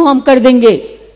हम कर देंगे।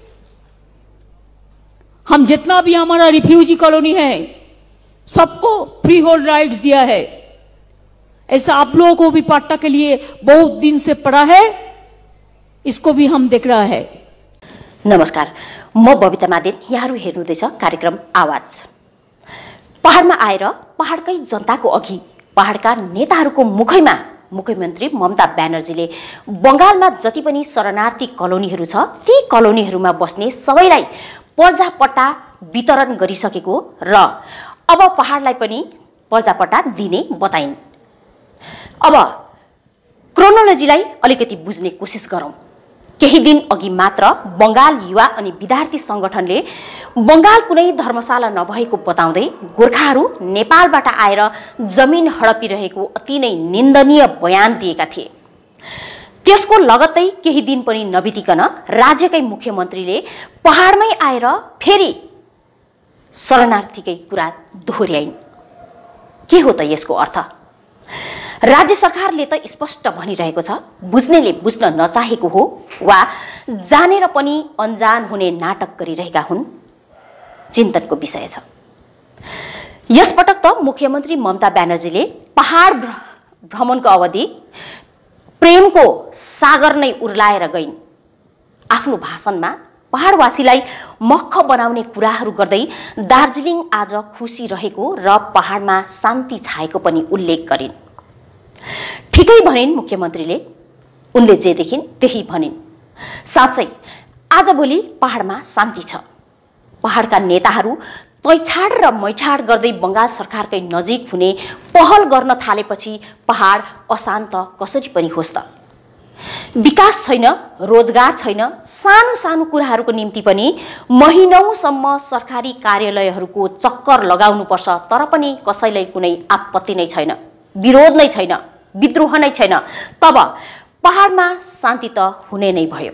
हम जितना भी हमारा रिफ्यूजी कॉलोनी है सबको फ्री होल्ड राइट्स दिया है। ऐसा आप लोगों को भी पट्टा के लिए बहुत दिन से पड़ा है, इसको भी हम देख रहा है। नमस्कार, म बबिता मादेन। यहाँहरु हेर्नुहुँदैछ कार्यक्रम आवाज। पहाडमा आएर पहाडकै जनताको अघि पहाडका नेताहरूको मुखैमा मुख्यमन्त्री ममता ब्यानर्जीले बंगालमा जति पनि शरणार्थी कलोनीहरू छ ती कलोनीहरूमा बस्ने सबैलाई पर्जापट्टा वितरण गरिसकेको र अब पहाडलाई पनि पर्जापट्टा दिने बताइन्। अब क्रोनोलोजीलाई अलिकति बुझ्ने कोसिस गरौं। केही दिन अघि मात्र बंगाल युवा अनि विद्यार्थी संगठनले बंगाल कुनै धर्मशाला नभएको बताउँदै गोर्खाहरू नेपालबाट आएर जमिन हडपिरहेको अति नै निन्दनीय बयान दिएका थिए। त्यसको लगत्तै केही दिन पनि नबितिकन राज्यकै मुख्यमन्त्रीले पहाडमै आएर फेरि शरणार्थीकै कुरा दोहोर्याइन्। के हो त यसको अर्थ? राज्य सरकारले त स्पष्ट भनिरहेको छ, बुझ्नेले बुझ्न नचाहेको हो वा जानेर पनि अनजान हुने नाटक गरिरहेका हुन्, चिन्तनको विषय छ। यसपटक त मुख्यमन्त्री ममता ब्यानर्जीले पहाड भ्रमणको अवधि प्रेमको सागर नै उर्लाएर गइन्। आफ्नो भाषणमा पहाडवासीलाई मक्ख बनाउने कुराहरू गर्दै दार्जिलिङ आज खुसी रहेको र पहाडमा शान्ति छाएको पनि उल्लेख गरिन्। ठिकै भनिन् मुख्यमन्त्रीले, उनले जे देखिन् त्यही भनिन्। साँच्चै आजभोलि पहाडमा शान्ति छ। पहाडका नेताहरू तैछाड र मैछाड गर्दै बंगाल सरकारकै नजिक हुने पहल गर्न थालेपछि पहाड अशान्त कसरी पनि होस् त? विकास छैन, रोजगार छैन, सानो सानो कुराहरूको निम्ति पनि महिनौसम्म सरकारी कार्यालयहरूको चक्कर लगाउनुपर्छ, तर पनि कसैलाई कुनै आपत्ति नै छैन, विरोध नै छैन, विद्रोह नै छैन। तब पहाडमा शान्ति त हुने नै भयो।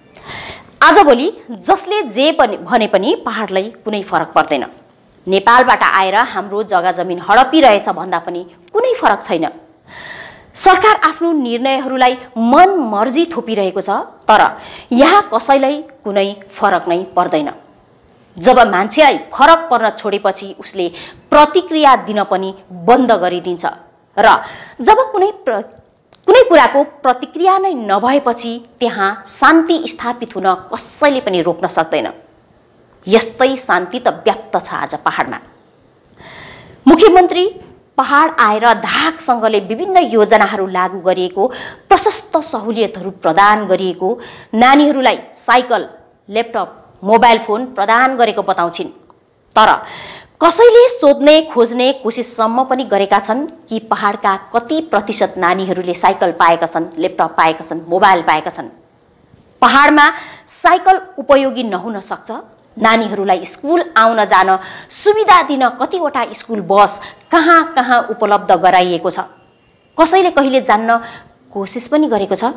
आजभोलि जसले जे पनि भने पनि पहाडलाई कुनै फरक पर्दैन। नेपालबाट आएर हाम्रो जग्गा जमिन हडपिरहेछ भन्दा पनि कुनै फरक छैन। सरकार आफ्नो निर्णयहरूलाई मन मर्जी थोपिरहेको छ, तर यहाँ कसैलाई कुनै फरक नै पर्दैन। जब मान्छेलाई फरक पर्न छोडेपछि उसले प्रतिक्रिया दिन पनि बन्द गरिदिन्छ र जब कुनै कुराको प्रतिक्रिया नै नभएपछि त्यहाँ शान्ति स्थापित हुन कसैले पनि रोक्न सक्दैन। यस्तै शान्ति त व्याप्त छ आज पहाडमा। मुख्यमन्त्री पहाड आएर धाकसँगले विभिन्न योजनाहरू लागू गरिएको, प्रशस्त सहुलियतहरू प्रदान गरिएको, नानीहरूलाई साइकल, ल्यापटप, मोबाइल फोन प्रदान गरेको बताउँछिन्। तर कसैले सोध्ने खोज्ने कोसिससम्म पनि गरेका छन् कि पहाडका कति प्रतिशत नानीहरूले साइकल पाएका छन्, ल्यापटप पाएका छन्, मोबाइल पाएका छन्? पहाडमा साइकल उपयोगी नहुन सक्छ। नानीहरूलाई स्कुल आउन जान सुविधा दिन कतिवटा स्कुल बस कहाँ कहाँ उपलब्ध गराइएको छ, कसैले कहिले जान्न कोसिस पनि गरेको छ?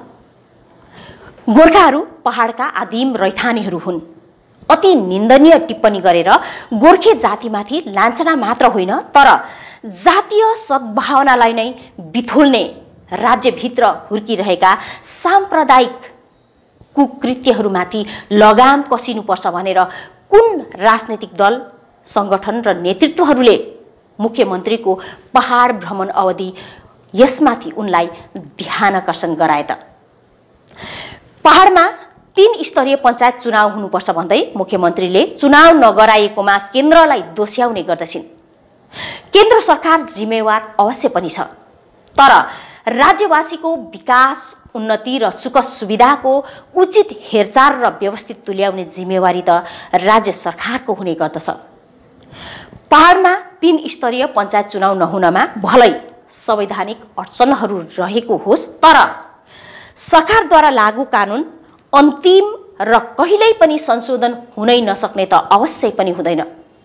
गोर्खाहरू पहाडका आदिम रैथानीहरू हुन्। अति निन्दनीय टिप्पणी गरेर गोर्खे जातिमाथि लाञ्छना मात्र होइन, तर जातीय सद्भावनालाई नै बिथोल्ने राज्यभित्र हुर्किरहेका साम्प्रदायिक कुकृत्यहरूमाथि लगाम कसिनुपर्छ भनेर कुन राजनैतिक दल, संगठन र नेतृत्वहरूले मुख्यमन्त्रीको पहाड भ्रमण अवधि यसमाथि उनलाई ध्यानकर्षण गराए त? पहाडमा 3 स्तरीय पञ्चायत चुनाव हुनुपर्छ भन्दै मुख्यमन्त्रीले चुनाव नगराएकोमा केन्द्रलाई दोस्याउने गर्दछिन्। केन्द्र सरकार जिम्मेवार अवश्य पनि छ, तर राज्यवासीको विकास, उन्नति र सुख सुविधाको उचित हेरचाह र व्यवस्थित तुल्याउने जिम्मेवारी त राज्य सरकारको हुने गर्दछ। पहाडमा 3 स्तरीय पञ्चायत चुनाव नहुनमा भलै संवैधानिक अडचनहरू रहेको होस्, तर सरकारद्वारा लागू कानुन अन्तिम र कहिल्यै पनि संशोधन हुनै नसक्ने त अवश्य पनि हुँदैन।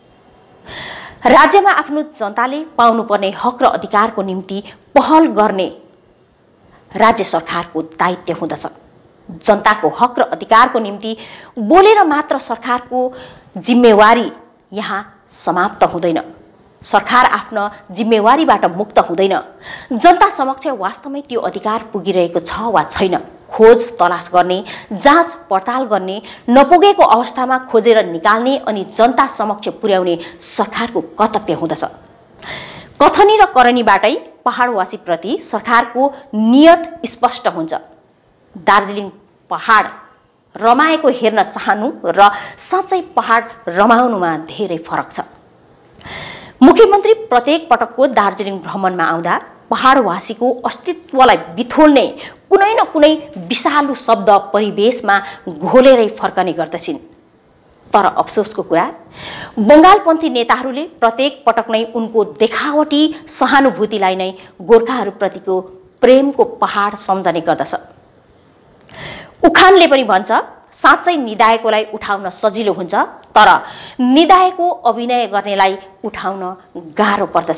राज्यमा आफ्नो जनताले पाउनुपर्ने हक र अधिकारको निम्ति पहल गर्ने राज्य सरकारको दायित्व हुँदछ। जनताको हक र अधिकारको निम्ति बोलेर मात्र सरकारको जिम्मेवारी यहाँ समाप्त हुँदैन। सरकार आफ्नो जिम्मेवारीबाट मुक्त हुँदैन। जनता समक्ष वास्तवमै त्यो अधिकार पुगिरहेको छ वा छैन खोज तलास गर्ने, जाँच पडताल गर्ने, नपुगेको अवस्थामा खोजेर निकाल्ने अनि जनता समक्ष पुर्याउने सरकारको कर्तव्य हुँदछ। कथनी र करणीबाटै पहाडवासीप्रति सरकारको नियत स्पष्ट हुन्छ। दार्जिलिङ पहाड रमाएको हेर्न चाहनु र साँच्चै पहाड रमाउनुमा धेरै फरक छ। मुख्यमन्त्री प्रत्येक पटकको दार्जिलिङ भ्रमणमा आउँदा पहाडवासीको अस्तित्वलाई बिथोल्ने कुनै न कुनै विषालु शब्द परिवेशमा घोलेरै फर्कने गर्दछिन्। तर अफसोसको कुरा, बङ्गालपन्थी नेताहरूले प्रत्येक पटक नै उनको देखावटी सहानुभूतिलाई नै गोर्खाहरूप्रतिको प्रेमको पहाड सम्झने गर्दछ। उखानले पनि भन्छ, साँच्चै निदाएकोलाई उठाउन सजिलो हुन्छ, तर निदाएको अभिनय गर्नेलाई उठाउन गाह्रो पर्दछ।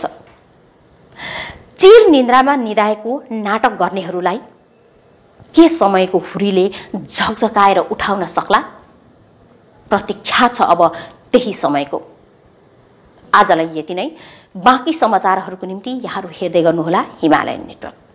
चिर निन्द्रामा निदाएको नाटक गर्नेहरूलाई के समयको हुरीले झकझकाएर उठाउन सक्ला? प्रतीक्षा छ अब त्यही समयको। आजलाई यति नै। बाँकी समाचारहरूको निम्ति यहाँहरू हेर्दै गर्नुहोला हिमालयन नेटवर्क।